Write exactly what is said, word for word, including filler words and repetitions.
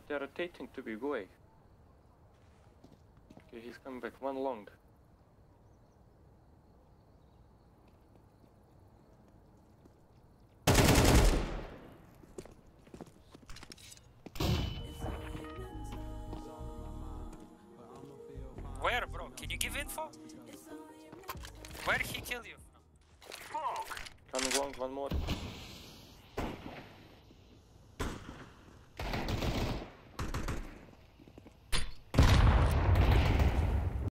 They're rotating to be away. Okay, he's coming back. One long. Where, bro? Can you give info? Where he kill you?